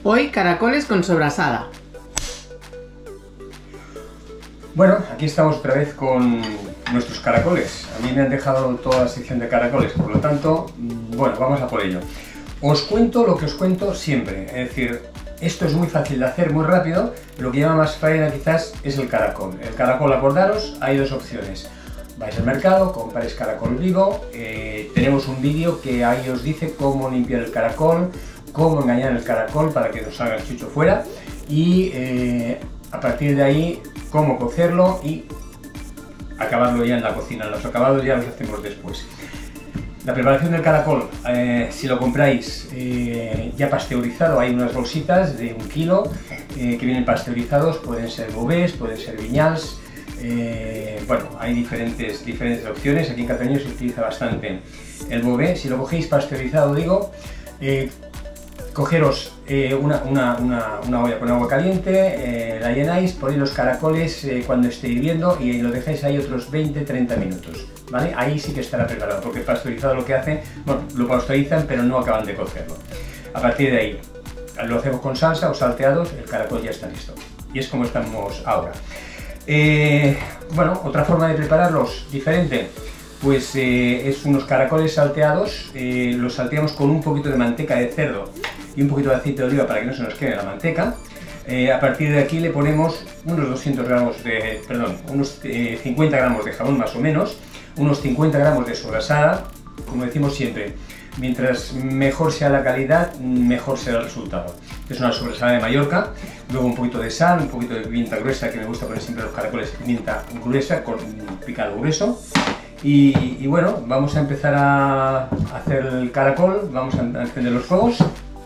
Hoy caracoles con sobrasada. Bueno, aquí estamos otra vez con nuestros caracoles. A mí me han dejado toda la sección de caracoles, por lo tanto, bueno, vamos a por ello. Os cuento lo que os cuento siempre, es decir, esto es muy fácil de hacer, muy rápido. Lo que llama más faena quizás es el caracol. El caracol, acordaros, hay dos opciones. Vais al mercado, compráis caracol vivo, tenemos un vídeo que ahí os dice cómo limpiar el caracol, cómo engañar el caracol para que nos salga el chucho fuera y a partir de ahí cómo cocerlo y acabarlo ya en la cocina. Los acabados ya los hacemos después. La preparación del caracol, si lo compráis ya pasteurizado, hay unas bolsitas de 1 kilo que vienen pasteurizados, pueden ser Bovés, pueden ser Viñals, bueno, hay diferentes opciones. Aquí en Cataluña se utiliza bastante el Bové. Si lo cogéis pasteurizado, digo, cogeros una olla con agua caliente, la llenáis, ponéis los caracoles cuando esté hirviendo y lo dejáis ahí otros 20-30 minutos, ¿vale? Ahí sí que estará preparado, porque el pasteurizado lo que hace, bueno, lo pasteurizan pero no acaban de cocerlo. A partir de ahí, lo hacemos con salsa o salteados, el caracol ya está listo. Y es como estamos ahora. Bueno, otra forma de prepararlos diferente, pues es unos caracoles salteados. Los salteamos con un poquito de manteca de cerdo y un poquito de aceite de oliva para que no se nos quede la manteca. A partir de aquí le ponemos unos 200 gramos de, perdón, unos 50 gramos de jamón más o menos, unos 50 gramos de sobrasada. Como decimos siempre, mientras mejor sea la calidad, mejor será el resultado. Es una sobrasada de Mallorca, luego un poquito de sal, un poquito de pimienta gruesa, que me gusta poner siempre los caracoles, pimienta gruesa con picado grueso. Y bueno, vamos a empezar a hacer el caracol, vamos a encender los fuegos.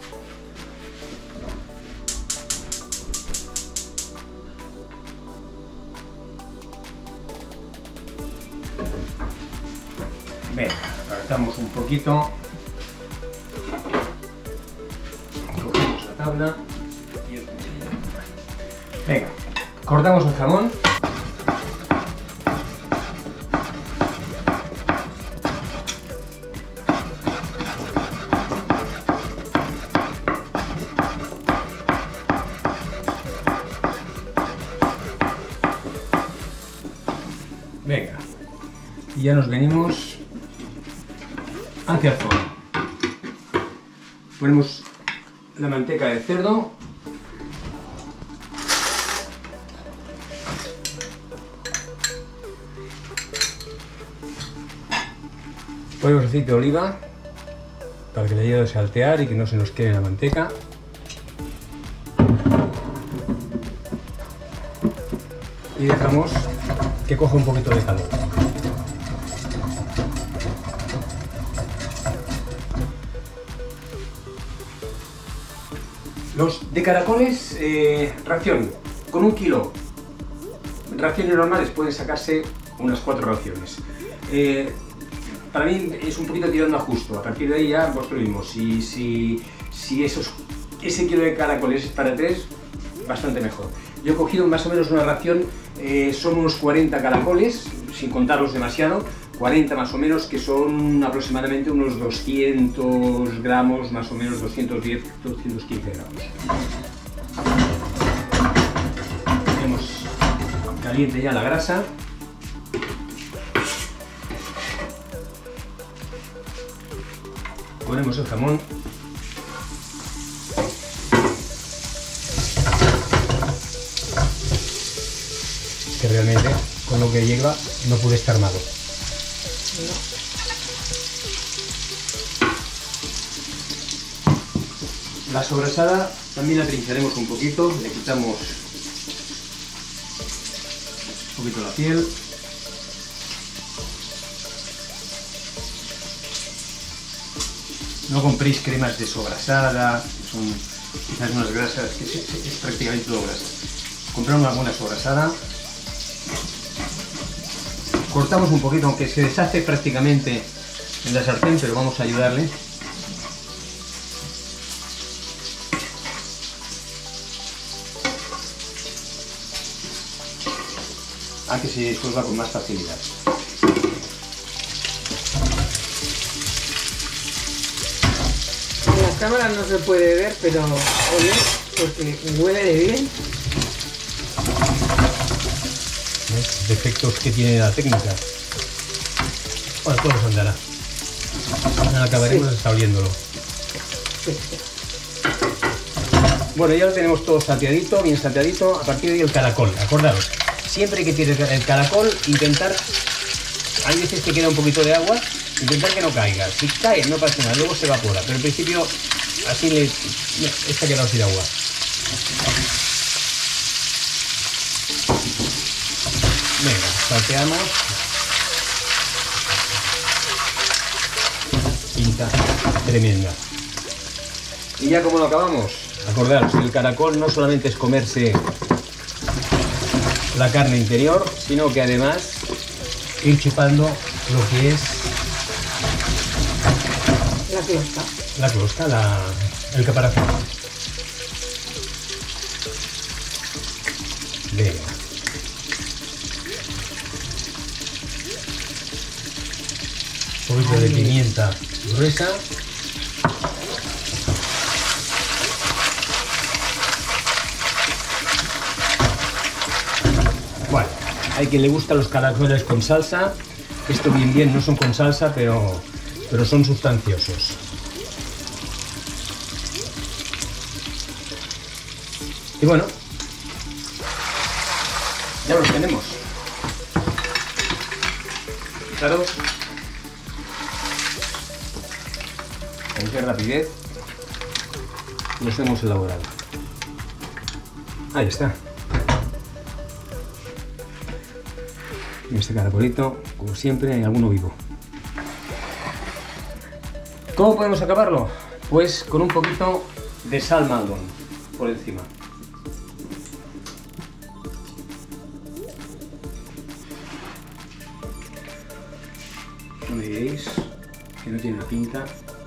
Venga, apartamos un poquito. Cogemos la tabla. Venga, cortamos el jamón. Venga, y ya nos venimos hacia el fuego. Ponemos la manteca de cerdo. Ponemos aceite de oliva para que le ayude a saltear y que no se nos quede la manteca. Y dejamos que coja un poquito de calor. Los de caracoles, ración, con 1 kilo. Raciones normales pueden sacarse unas 4 raciones. Para mí es un poquito tirando a justo, a partir de ahí ya vosotros mismos. Si ese kilo de caracoles es para 3, bastante mejor. Yo he cogido más o menos una ración, son unos 40 caracoles, sin contarlos demasiado, 40 más o menos, que son aproximadamente unos 200 gramos, más o menos 210, 215 gramos. Tenemos caliente ya la grasa. Ponemos el jamón. Que realmente con lo que lleva no puede estar malo. La sobrasada también la trincharemos un poquito, le quitamos un poquito la piel. No compréis cremas de sobrasada, que son quizás unas grasas, que es prácticamente todo grasa. Comprad una buena sobrasada. Cortamos un poquito, aunque se deshace prácticamente en la sartén, pero vamos a ayudarle. A que se disuelva con más facilidad. cámara no se puede ver, pero oler, porque huele de bien. ¿Ves? Defectos que tiene la técnica. Bueno, todo nos andará. Ahora acabaremos hasta oliéndolo. Sí. Bueno, ya lo tenemos todo salteadito, bien salteadito. A partir de ahí el caracol, acordaros. Siempre que tires el caracol, intentar... Hay veces que queda un poquito de agua, intentar que no caiga. Si cae, no pasa nada, luego se evapora. Pero al principio, así le... Está quedado sin agua. Venga, salteamos. Pinta tremenda. ¿Y ya cómo lo acabamos? Acordaros, el caracol no solamente es comerse la carne interior, sino que además ir chupando lo que es La closca. la closca, el caparazón. Venga. Un poquito de pimienta gruesa. Bueno, hay quien le gusta los caracoles con salsa. Esto bien no son con salsa, pero son sustanciosos. Y bueno, ya los tenemos. Fijaros con qué rapidez los hemos elaborado. Ahí está. Y este caracolito, como siempre, hay alguno vivo. ¿Cómo podemos acabarlo? Pues con un poquito de sal Maldon por encima. No me diréis que no tiene una pinta.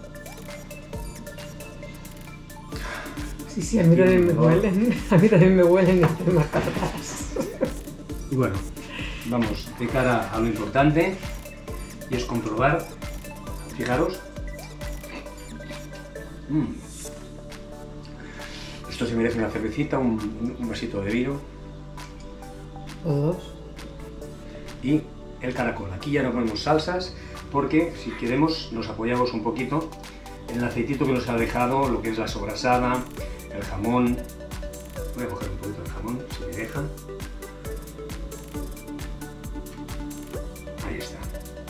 Sí, a mí también me huelen. A mí también me huelen estas matatas. Y bueno, vamos de cara a lo importante, y es comprobar. Fijaros. Esto se merece una cervecita, un vasito de vino. O dos. Y el caracol. Aquí ya no ponemos salsas porque si queremos nos apoyamos un poquito en el aceitito que nos ha dejado lo que es la sobrasada, el jamón. Voy a coger un poquito de jamón, si me deja. Ahí está.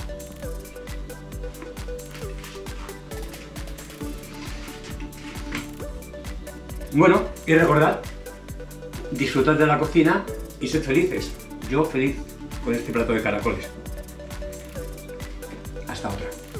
Bueno, y recordad, disfrutad de la cocina y sed felices. Yo feliz con este plato de caracoles. Hasta otra.